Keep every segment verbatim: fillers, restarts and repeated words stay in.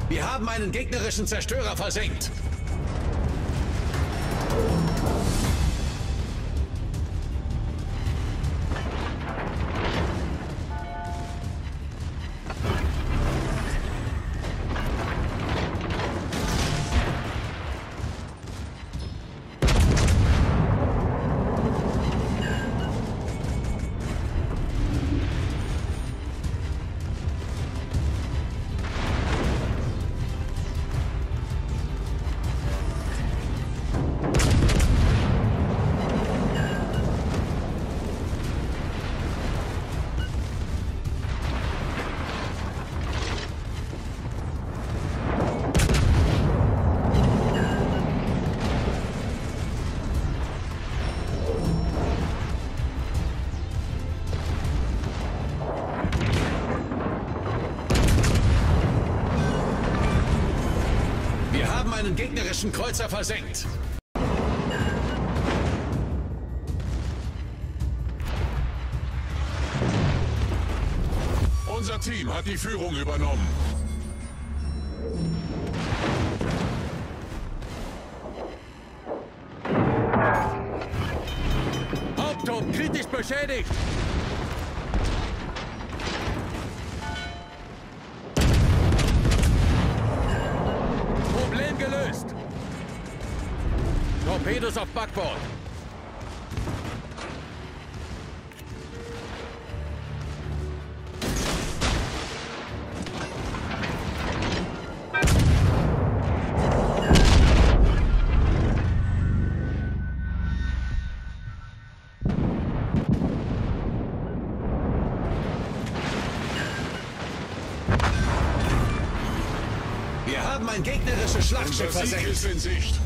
Wir haben einen gegnerischen Zerstörer versenkt. Wir haben einen gegnerischen Kreuzer versenkt. Unser Team hat die Führung übernommen. Hauptturm kritisch beschädigt. Problem gelöst. Torpedos auf Backbord. Wir haben ein gegnerisches Schlachtschiff Unser Sieg versenkt. ist in Sicht.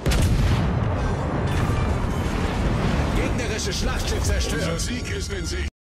Schlachtschiff zerstört. Unser Sieg ist in Sicht.